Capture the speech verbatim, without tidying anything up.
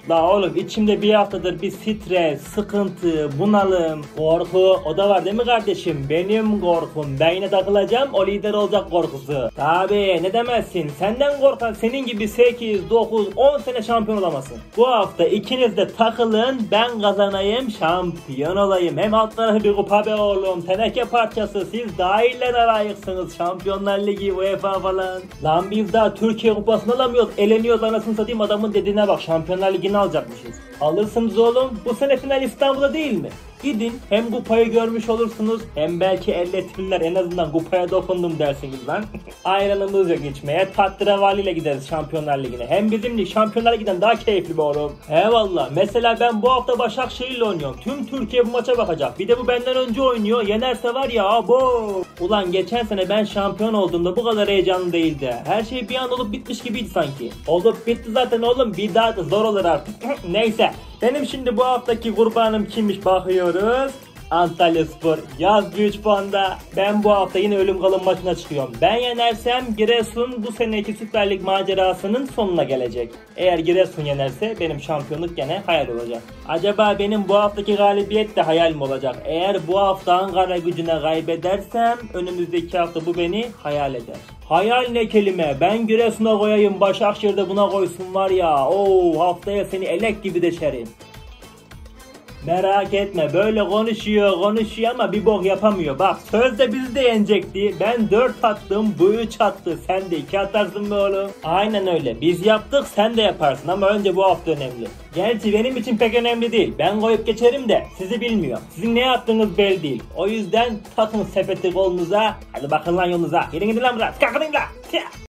La oğlum içimde bir haftadır bir stres, sıkıntı, bunalım, korku o da var değil mi kardeşim? Benim korkum. Ben yine takılacağım, o lider olacak korkusu. Tabii ne demezsin, senden korkan senin gibi sekiz, dokuz, on sene şampiyon olamazsın. Bu hafta ikiniz de takılın, ben kazanayım, şampiyon olayım. Hem alt tarafı bir kupa be oğlum, teneke parçası, siz daha iyilere layıksınız. Şampiyonlar Ligi, UEFA falan. Lan biz daha Türkiye kupasını alamıyoruz, eleniyoruz anasını satayım, adamın dediğine bak, Şampiyonlar Ligi'ni alacakmışız. Alırsınız oğlum, bu sene final İstanbul'da değil mi? Gidin, hem kupayı görmüş olursunuz, hem belki elletirler, en azından kupaya dokundum dersiniz lan. Ayranımız yok içmeye, tatlıyla gideriz Şampiyonlar Ligi'ne. Hem bizim lig Şampiyonlar Ligi'den daha keyifli be oğlum. Eyvallah, mesela ben bu hafta Başakşehir'le oynuyorum. Tüm Türkiye bu maça bakacak. Bir de bu benden önce oynuyor, yenerse var ya abo. Ulan geçen sene ben şampiyon olduğumda bu kadar heyecanlı değildi. Her şey bir an olup bitmiş gibiydi sanki. Olup bitti zaten oğlum, bir daha da zor olur artık. Neyse, benim şimdi bu haftaki kurbanım kimmiş bakıyoruz. Antalyaspor yazdı üç puanda. Ben bu hafta yine ölüm kalım maçına çıkıyorum. Ben yenersem Giresun bu seneki Süper Lig macerasının sonuna gelecek. Eğer Giresun yenerse benim şampiyonluk gene hayal olacak. Acaba benim bu haftaki galibiyet de hayal mi olacak? Eğer bu hafta Ankara Gücü'ne kaybedersem önümüzdeki hafta bu beni hayal eder. Hayal ne kelime? Ben Giresun'a koyayım, Başakşehir'de buna koysun var ya. Oo, haftaya seni elek gibi deşerim. Merak etme, böyle konuşuyor konuşuyor ama bir bok yapamıyor. Bak sözde bizi de yenecekti. Ben dört attım, bu üç attı. Sen de iki atarsın be oğlum. Aynen öyle. Biz yaptık, sen de yaparsın ama önce bu hafta önemli. Gerçi benim için pek önemli değil. Ben koyup geçerim de sizi bilmiyor. Sizin ne yaptığınız belli değil. O yüzden takın sepeti kolunuza. Hadi bakın lan yolunuza. Gelin gidin lan biraz. Kalkın lan.